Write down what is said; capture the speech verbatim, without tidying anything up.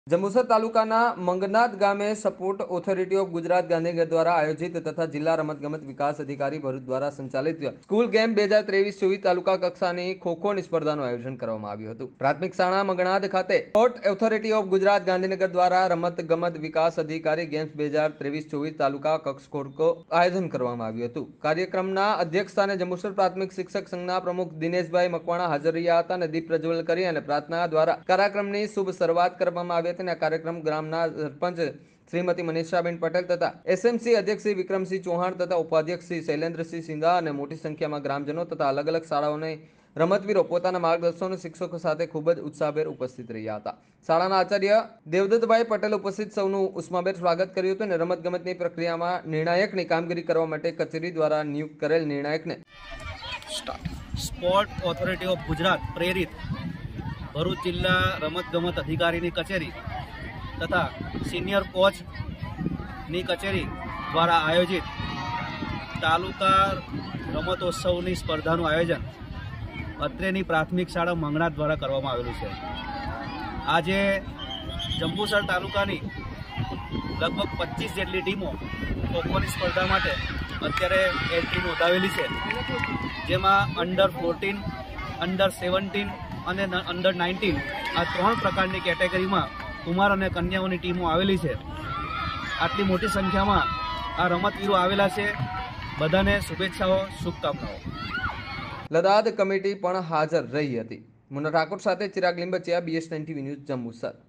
જંબુસર તાલુકાના મંગનાથ ગામે sport authority of Gujarat Gandhinagar દ્વારા આયોજિત તથા જિલ્લા રમતગમત વિકાસ અધિકારી ભરૂચ દ્વારા સંચાલિત સ્કૂલ ગેમ બે હજાર ત્રેવીસ ચોવીસ તાલુકા કક્ષાની ખોખોની સ્પર્ધાનું આયોજન કરવામાં આવ્યું હતું। પ્રાથમિક શાળા મંગનાથ ખાતે sport authority of Gujarat Gandhinagar દ્વારા રમતગમત વિકાસ અધિકારી ગેમ્સ બે હજાર ત્રેવીસ ચોવીસ તાલુકા કક્ષ ખોખો આયોજન કરવામાં આવ્યું હતું। કાર્યક્રમના અધ્યક્ષ સ્થાને જંબુસર પ્રાથમિક શિક્ષક સંઘના પ્રમુખ દિનેશભાઈ મકવાણા હાજર રહ્યા હતા અને દીપ પ્રજ્વલન કરી અને પ્રાર્થના દ્વારા કાર્યક્રમની શુભ શરૂઆત કરવામાં આવી। कार्यक्रम ग्रामना सरपंच श्रीमती मनीषाबेन पटेल तथा एसएमसी अध्यक्ष श्री विक्रमसिंह चौहान तथा उपाध्यक्ष श्री शैलेन्द्रसिंह सिंधा और मोटी संख्या में ग्रामजनों तथा अलग अलग शालाओं ने रमतवीरों पोताना मार्गदर्शकों शिक्षकों साथ खूब उत्साहभेर उपस्थित रह्या हता। शाळाना आचार्य देवदत्तभाई पटेल उपस्थित सौનું उष्माभेर स्वागत कर्युं हतुं। रमतगमतनी प्रक्रियामां निर्णायकनी कामगीरी करवा माटे कचेरी द्वारा नियुक्त करेल निर्णायकने स्पोर्ट ऑथोरिटी ऑफ गुजरात प्रेरित भरूच जिल्ला रमतगमत अधिकारी कचेरी तथा सीनियर कोच नी कचेरी द्वारा आयोजित तालुका रमतोत्सव स्पर्धा आयोजन અત્રેની प्राथमिक शाळा मंगनाथ द्वारा करवामां आवेलुं छे। आजे जंबूसर तालुकानी लगभग पच्चीस जेटली टीमों खोखोनी स्पर्धा माटे अत्यारे एंट्री नोंधावेली छे, जेमां अंडर फोर्टीन अंडर सेवन्टीन અને અંડર નાઇન્ટીન આ ત્રણ પ્રકારની કેટેગરીમાં કુમાર અને કન્યાઓની ટીમો આવેલી છે। આટલી મોટી સંખ્યામાં આ રમતવીરો આવેલા છે। બધાને શુભેચ્છાઓ, શુભકામનાઓ। લદાદ કમિટી પણ હાજર રહી હતી। મુન્ના ઠાકોર સાથે Chirag Limbachiya, BS nine TV news, Jambusar.